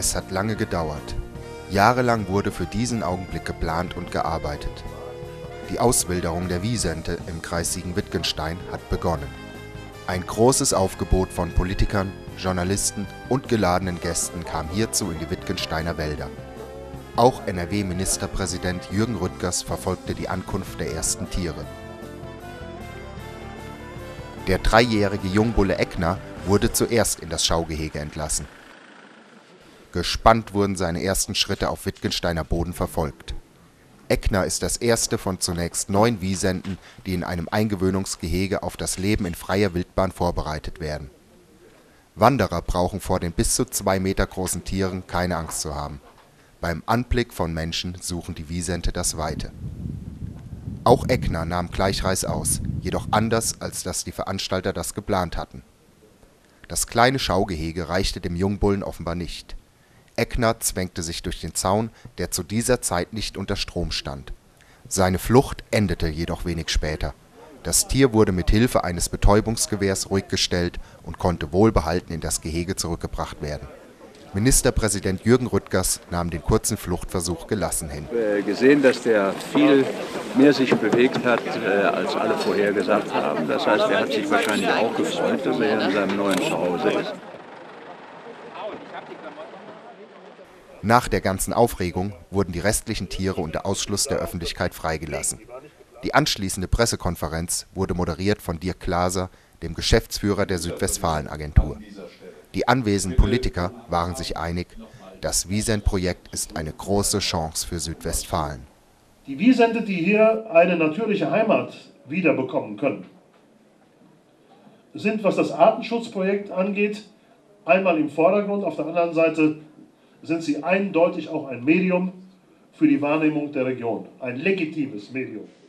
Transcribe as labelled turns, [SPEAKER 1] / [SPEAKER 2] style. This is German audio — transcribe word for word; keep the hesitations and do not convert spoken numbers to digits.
[SPEAKER 1] Es hat lange gedauert. Jahrelang wurde für diesen Augenblick geplant und gearbeitet. Die Auswilderung der Wisente im Kreis Siegen-Wittgenstein hat begonnen. Ein großes Aufgebot von Politikern, Journalisten und geladenen Gästen kam hierzu in die Wittgensteiner Wälder. Auch N R W-Ministerpräsident Jürgen Rüttgers verfolgte die Ankunft der ersten Tiere. Der dreijährige Jungbulle Eckner wurde zuerst in das Schaugehege entlassen. Gespannt wurden seine ersten Schritte auf Wittgensteiner Boden verfolgt. Eckner ist das erste von zunächst neun Wisenten, die in einem Eingewöhnungsgehege auf das Leben in freier Wildbahn vorbereitet werden. Wanderer brauchen vor den bis zu zwei Meter großen Tieren keine Angst zu haben. Beim Anblick von Menschen suchen die Wisente das Weite. Auch Eckner nahm gleich reißaus, jedoch anders, als dass die Veranstalter das geplant hatten. Das kleine Schaugehege reichte dem Jungbullen offenbar nicht. Eckner zwängte sich durch den Zaun, der zu dieser Zeit nicht unter Strom stand. Seine Flucht endete jedoch wenig später. Das Tier wurde mit Hilfe eines Betäubungsgewehrs ruhig gestellt und konnte wohlbehalten in das Gehege zurückgebracht werden. Ministerpräsident Jürgen Rüttgers nahm den kurzen Fluchtversuch gelassen hin.
[SPEAKER 2] Ich habe gesehen, dass der viel mehr sich bewegt hat, als alle vorher gesagt haben. Das heißt, er hat sich wahrscheinlich auch gefreut, dass er in seinem neuen Zuhause ist.
[SPEAKER 1] Nach der ganzen Aufregung wurden die restlichen Tiere unter Ausschluss der Öffentlichkeit freigelassen. Die anschließende Pressekonferenz wurde moderiert von Dirk Glaser, dem Geschäftsführer der Südwestfalen-Agentur. Die anwesenden Politiker waren sich einig, das Wisent-Projekt ist eine große Chance für Südwestfalen.
[SPEAKER 3] Die Wisente, die hier eine natürliche Heimat wiederbekommen können, sind, was das Artenschutzprojekt angeht, einmal im Vordergrund, auf der anderen Seite sind sie eindeutig auch ein Medium für die Wahrnehmung der Region, ein legitimes Medium.